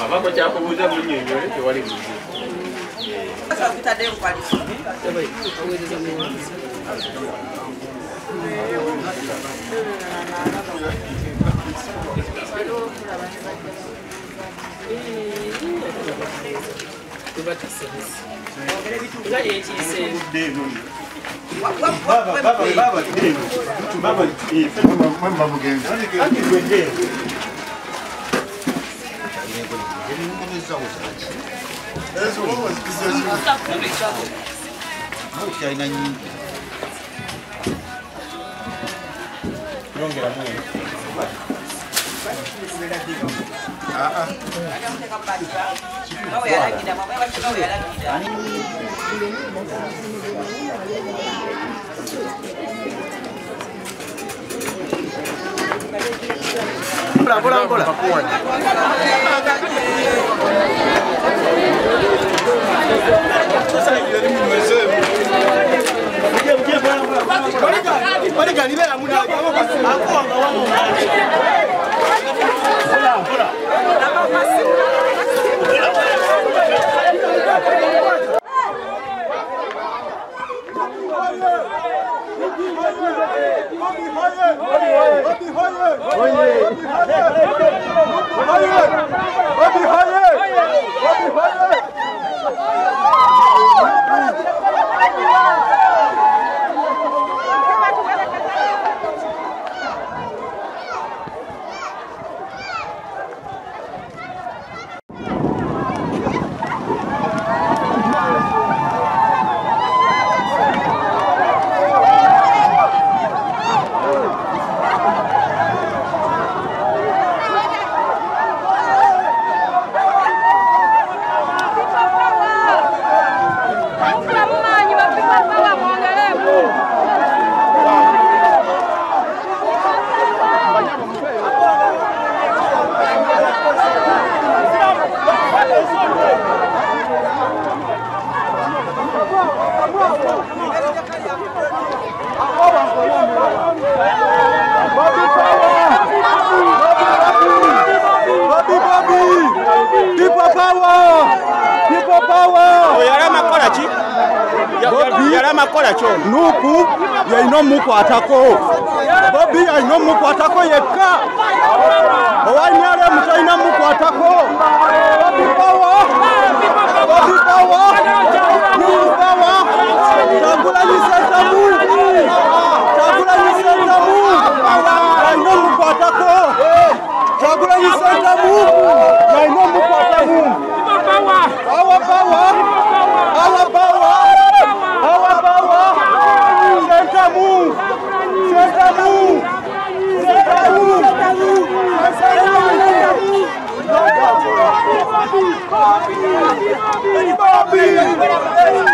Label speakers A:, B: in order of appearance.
A: Abako kyakubuuza munnyonnyo tewali buzibu.
B: Nuku ya ino muku atako Bobby ya ino muku atako yeka Owanyale mutaina muku atako Bobby power Bobby power Nuku power Chagula nisetamu Chagula nisetamu Ya ino muku atako Chagula nisetamu Ya ino muku atako Power power Power power Bobby!